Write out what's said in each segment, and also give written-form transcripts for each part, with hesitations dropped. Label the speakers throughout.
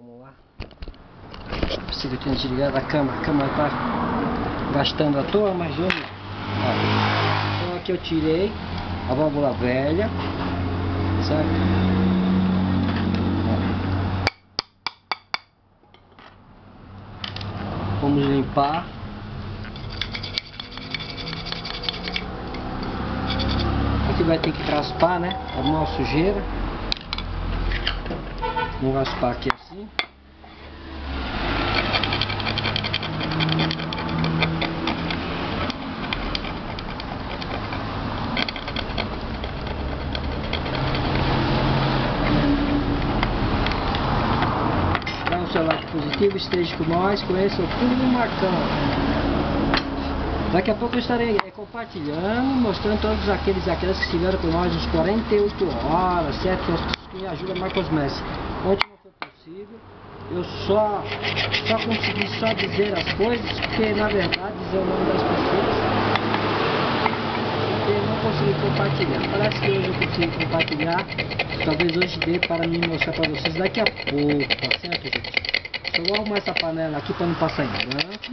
Speaker 1: Vamos lá. Preciso que desligar da câmera. A câmera tá gastando à toa, mas vamos. Então aqui eu tirei a válvula velha, certo? Vamos limpar. Aqui vai ter que raspar, né? Alguma sujeira. Vamos raspar aqui assim. Dá um seu like positivo, esteja com nós, conheça o Clube do Marcão. Daqui a pouco eu estarei compartilhando, mostrando todos aqueles que estiveram com nós uns 48 horas, certo? Que me ajudam Marcos Messi. Ontem não foi possível, eu só consegui dizer as coisas, porque na verdade dizer o nome das pessoas, porque eu não consegui compartilhar. Parece que hoje eu consegui compartilhar, talvez hoje dê para me mostrar para vocês daqui a pouco, tá certo, gente? Só vou arrumar essa panela aqui para não passar em branco.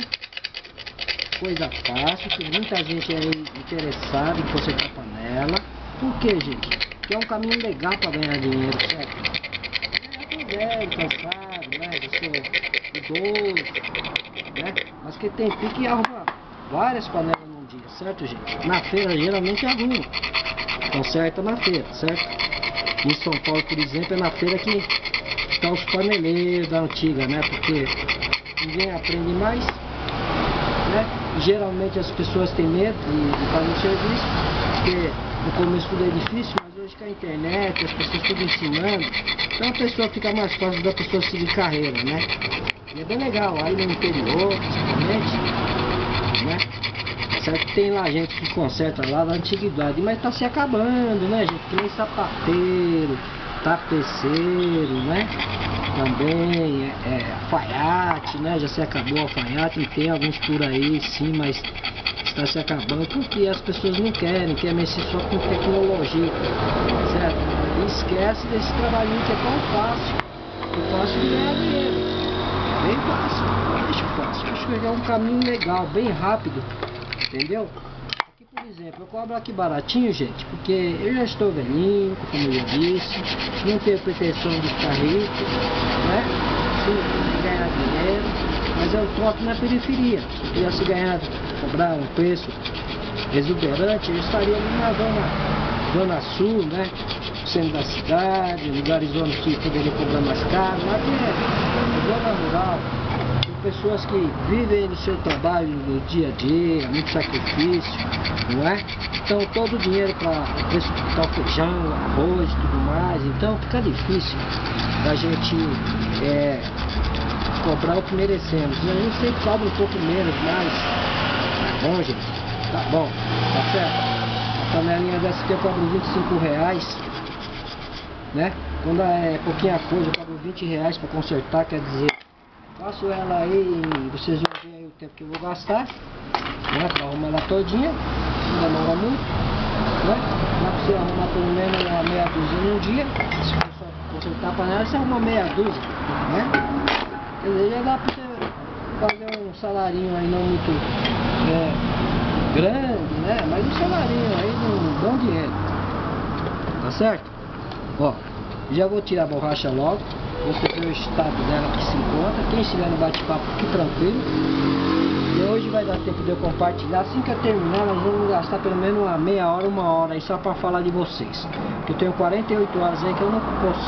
Speaker 1: Coisa fácil, que muita gente é interessada em consertar a panela. Por que, gente? Que é um caminho legal para ganhar dinheiro, certo? Eu tô velho, cansado, né? Eu sou idoso, né? Mas que tem pique e arruma várias panelas num dia, certo, gente? Na feira geralmente arruma. Conserta na feira, certo? Em São Paulo, por exemplo, é na feira que estão os paneleiros da antiga, né? Porque ninguém aprende mais, né? Geralmente as pessoas têm medo de fazer o serviço, porque no começo tudo é difícil, mas hoje com a internet, as pessoas tudo ensinando, então a pessoa fica mais fácil da pessoa seguir carreira, né? E é bem legal, aí no interior, principalmente, né? Certo que tem lá gente que conserta lá da antiguidade, mas tá se acabando, né, gente? Que nem sapateiro, tapeceiro, né? Também alfaiate, né? Já se acabou o alfaiate, e tem alguns por aí sim, mas está se acabando porque as pessoas não querem mexer só com tecnologia, certo? E esquece desse trabalhinho que é tão fácil, de ganhar dinheiro, bem fácil, eu acho fácil, acho que é um caminho legal, bem rápido, entendeu? Por exemplo, eu cobro aqui baratinho, gente, porque eu já estou velhinho, como eu disse, não tenho pretensão de ficar rico, né? Se ganhar dinheiro, mas eu troco na periferia. Se eu cobrar um preço exuberante, eu estaria ali na zona sul, né? Centro da cidade, lugares onde se poderia cobrar mais caro, mas é zona rural. Pessoas que vivem no seu trabalho no dia a dia, muito sacrifício, não é? Então todo o dinheiro para o feijão, arroz e tudo mais, então fica difícil da gente cobrar o que merecemos. A gente sempre cobra um pouco menos, mas tá bom, gente, tá bom, tá certo? A panelinha dessa aqui eu cobro R$25, né? Quando é pouquinha coisa eu cobro R$20 para consertar, quer dizer, faço ela aí, vocês vão ver aí o tempo que eu vou gastar, né, para arrumar ela todinha, não demora muito, né? Dá para você arrumar pelo menos uma meia dúzia num dia. Se for só consertar a panela, você arruma meia dúzia, né? Quer dizer, já dá para você fazer um salarinho aí não muito grande, né? Mas um salarinho aí de um bom dinheiro, tá certo? Ó, já vou tirar a borracha logo. Você vê o estado dela que se encontra. Quem estiver no bate-papo, fique tranquilo. E hoje vai dar tempo de eu compartilhar. Assim que eu terminar, nós vamos gastar pelo menos uma meia hora, uma hora aí só para falar de vocês. Eu tenho 48 horas aí que eu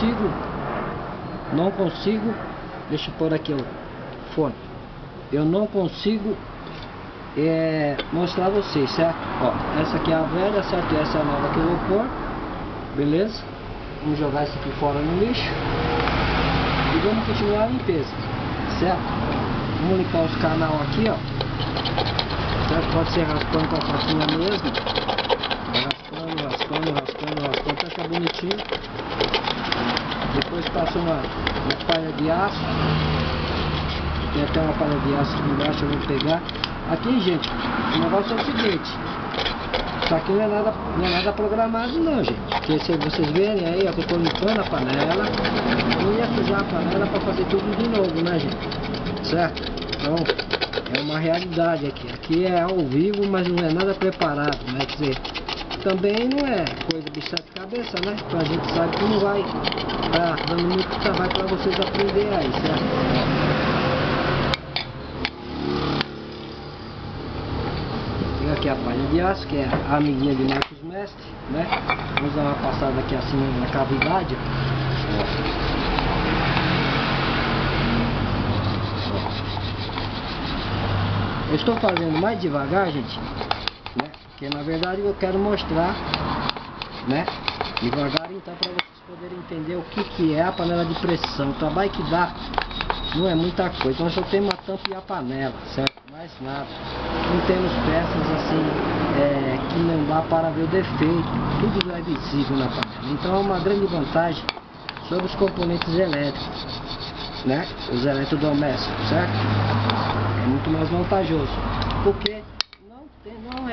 Speaker 1: não consigo. Deixa eu pôr aqui o fone. Eu não consigo mostrar a vocês, certo? Ó, essa aqui é a velha, certo? E essa é a nova que eu vou pôr. Beleza? Vamos jogar isso aqui fora no lixo. E vamos continuar a limpeza, certo? Vamos limpar os canal aqui, ó. Certo? Pode ser raspando com a faquinha mesmo. Raspando, até ficar bonitinho. Depois passa uma palha de aço. Tem até uma palha de aço aqui embaixo, eu vou pegar. Aqui, gente, o negócio é o seguinte. Isso aqui não é nada programado não, gente. Porque se vocês verem aí, ó, que eu tô limpando a panela, eu não ia sujar a panela para fazer tudo de novo, né, gente? Certo? Então, é uma realidade aqui. Aqui é ao vivo, mas não é nada preparado, né? Quer dizer, também não é coisa de sete cabeça, né? Então a gente sabe que não vai dando muito trabalho para vocês aprenderem aí, certo? Tem aqui a palha de aço, que é a amiguinha de Marcos Mestre, né? Vamos dar uma passada aqui assim na cavidade, ó. Eu estou fazendo mais devagar, gente, né? Porque na verdade eu quero mostrar, né? Devagar então, para vocês poderem entender o que é a panela de pressão. O trabalho que dá não é muita coisa. Nós só temos a tampa e a panela, certo? Mais nada. Não temos peças assim que não dá para ver o defeito. Tudo é visível na panela. Então é uma grande vantagem sobre os componentes elétricos, né? Os eletrodomésticos, certo? É muito mais vantajoso, porque não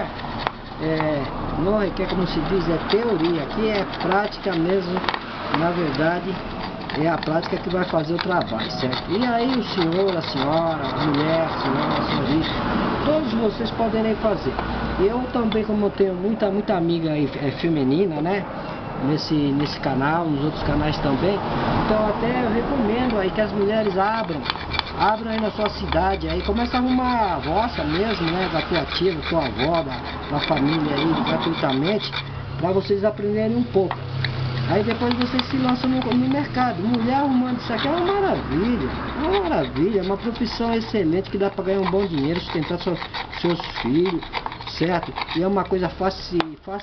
Speaker 1: requer, como se diz, teoria. Aqui é prática mesmo. Na verdade, é a prática que vai fazer o trabalho, certo? E aí o senhor, a senhora, a mulher, a senhora, a senhorita, todos vocês poderem fazer. Eu também, como eu tenho muita amiga aí, feminina, né? Nesse canal, nos outros canais também. Então até eu recomendo aí que as mulheres abram aí na sua cidade, aí começa a arrumar a roça mesmo, né, da tua tia, da tua avó, da família aí, gratuitamente, para vocês aprenderem um pouco. Aí depois vocês se lançam no mercado. Mulher arrumando isso aqui é uma maravilha, é uma profissão excelente que dá para ganhar um bom dinheiro, sustentar seus filhos, certo? E é uma coisa fácil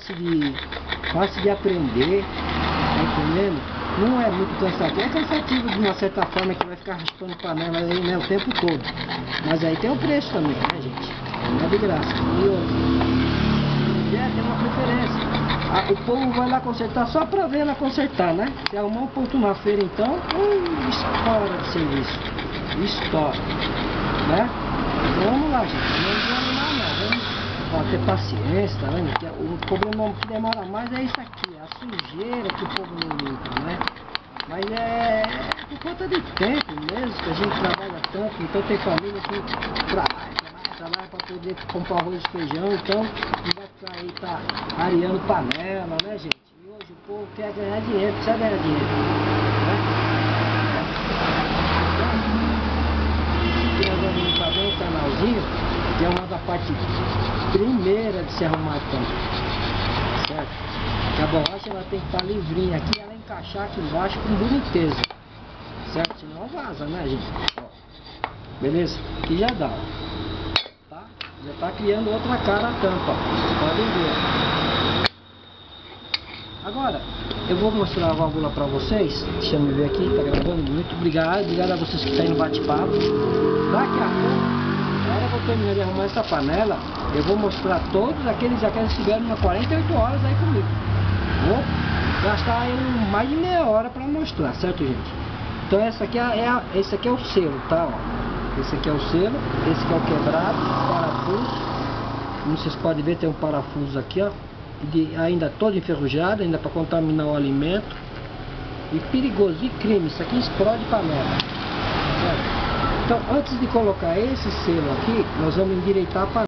Speaker 1: de aprender, tá entendendo? Não é muito cansativo, é cansativo de uma certa forma, que vai ficar raspando panela aí, né, o tempo todo. Mas aí tem o preço também, né, gente? Não é de graça. E outra, tem uma preferência. O povo vai lá consertar só pra ver ela consertar, né? Se arrumar um ponto na feira, então, estoura de serviço. Estoura, né? Então vamos lá, gente. Não vamos lá, não. Vamos ter paciência, tá vendo? O problema que demora mais é isso aqui, a sujeira que o povo não limpa, né? Mas é por conta de tempo mesmo, que a gente trabalha tanto, então tem família que trabalha para poder comprar arroz e feijão, então não vai ficar aí, areando panela, né, gente? E hoje o povo quer ganhar dinheiro, precisa ganhar dinheiro, né? Então, nós vamos limpar bem o canalzinho, que é uma da parte primeira de se arrumar tampa, certo? Que a borracha ela tem que estar livrinha aqui, ela encaixar aqui embaixo com boniteza, certo? Senão vaza, né, gente? Ó, beleza? Aqui já dá, ó. Já está criando outra cara a tampa, vocês podem ver. Agora, eu vou mostrar a válvula para vocês. Deixa eu ver aqui, tá gravando. Muito obrigado a vocês que estão aí no bate-papo. Daqui a pouco, na hora que eu terminar de arrumar essa panela, eu vou mostrar todos aqueles que estiveram 48 horas aí comigo. Vou gastar aí mais de meia hora para mostrar, certo, gente? Então esse aqui é o selo, tá? Ó. Esse aqui é o selo, esse aqui é o quebrado, parafuso. Como vocês podem ver, tem um parafuso aqui, ó, ainda todo enferrujado, ainda para contaminar o alimento. E perigoso, e crime, isso aqui explode panela. Certo? Então, antes de colocar esse selo aqui, nós vamos endireitar a panela.